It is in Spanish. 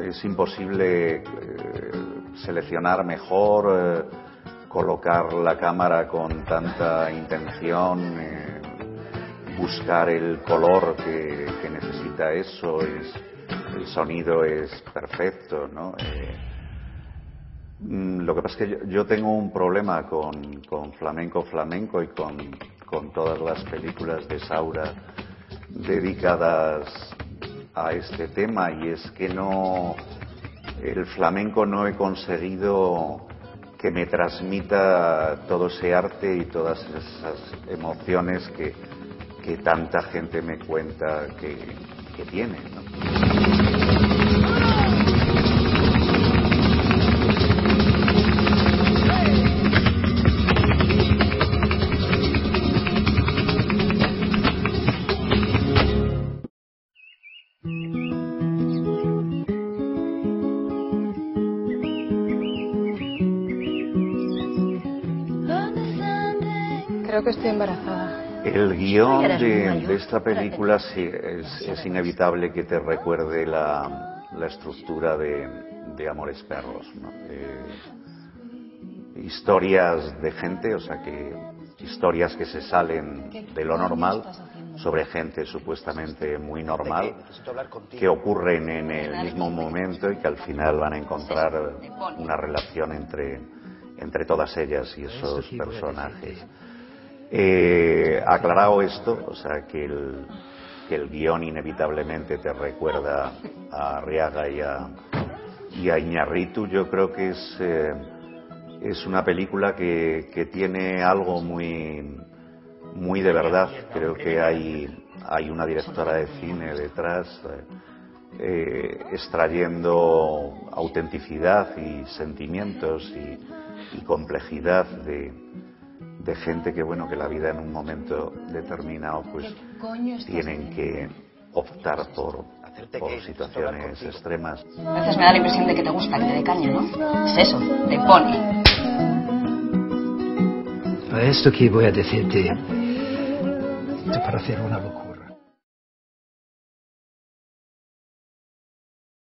es imposible seleccionar mejor, colocar la cámara con tanta intención, buscar el color que necesita eso, el sonido es perfecto, ¿no? Lo que pasa es que yo tengo un problema con Flamenco y con todas las películas de Saura dedicadas a este tema, y es que el flamenco no he conseguido que me transmita todo ese arte y todas esas emociones que tanta gente me cuenta que tiene, ¿no? Creo que estoy embarazada. El guión de esta película sí, es inevitable que te recuerde la estructura de Amores Perros, ¿no? Historias de gente, o sea, historias que se salen de lo normal sobre gente supuestamente muy normal, que ocurren en el mismo momento y que al final van a encontrar una relación entre todas ellas y esos personajes. Aclarado esto, o sea, que el guión inevitablemente te recuerda a Arriaga y a Iñárritu, yo creo que es una película que tiene algo muy de verdad. Creo que hay una directora de cine detrás extrayendo autenticidad y sentimientos y complejidad de gente que, bueno, que la vida en un momento determinado pues tienen que optar por situaciones extremas. A veces me da la impresión de que te gusta que te dé caña, ¿no? Es eso, te pone. Esto que voy a decirte te parece una locura.